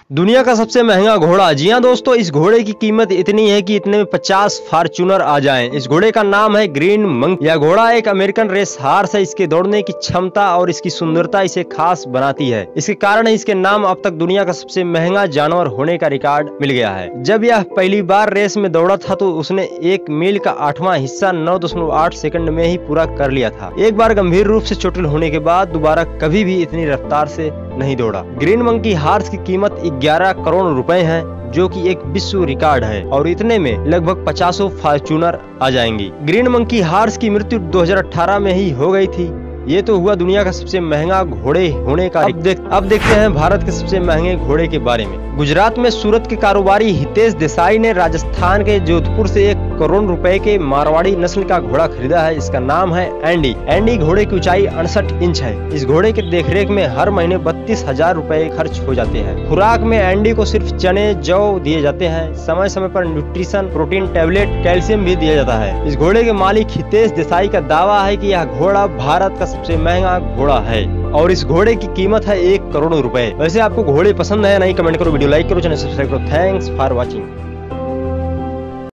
दुनिया का सबसे महंगा घोड़ा। जी हाँ दोस्तों, इस घोड़े की कीमत इतनी है कि इतने में 50 फॉर्च्यूनर आ जाएं। इस घोड़े का नाम है ग्रीन मंकी। यह घोड़ा एक अमेरिकन रेस हार्स है। इसके दौड़ने की क्षमता और इसकी सुंदरता इसे खास बनाती है। इसके कारण इसके नाम अब तक दुनिया का सबसे महंगा जानवर होने का रिकॉर्ड मिल गया है। जब यह पहली बार रेस में दौड़ा था तो उसने 1 मील का 8वां हिस्सा 9.8 सेकंड में ही पूरा कर लिया था। एक बार गंभीर रूप से चोटिल होने के बाद दोबारा कभी भी इतनी रफ्तार से नहीं दौड़ा। ग्रीन मंकी हार्स की कीमत 11 करोड़ रुपए है, जो कि एक विश्व रिकॉर्ड है और इतने में लगभग 50 फॉर्च्यूनर आ जाएंगी। ग्रीन मंकी हार्स की मृत्यु 2018 में ही हो गई थी। ये तो हुआ दुनिया का सबसे महंगा घोड़े होने का। अब देखते हैं भारत के सबसे महंगे घोड़े के बारे में। गुजरात में सूरत के कारोबारी हितेश देसाई ने राजस्थान के जोधपुर से 1 करोड़ रुपए के मारवाड़ी नस्ल का घोड़ा खरीदा है। इसका नाम है एंडी। एंडी घोड़े की ऊंचाई 68 इंच है। इस घोड़े के देखरेख में हर महीने 32,000 रुपए खर्च हो जाते हैं। खुराक में एंडी को सिर्फ चने जौ दिए जाते हैं। समय समय पर न्यूट्रिशन, प्रोटीन टैबलेट, कैल्शियम भी दिया जाता है। इस घोड़े के मालिक हितेश देसाई का दावा है कि यह घोड़ा भारत का सबसे महंगा घोड़ा है और इस घोड़े की कीमत है 1 करोड़ रुपए। वैसे आपको घोड़े पसंद है या नहीं, कमेंट करो, वीडियो लाइक करो, चैनल सब्सक्राइब करो। Thanks for watching.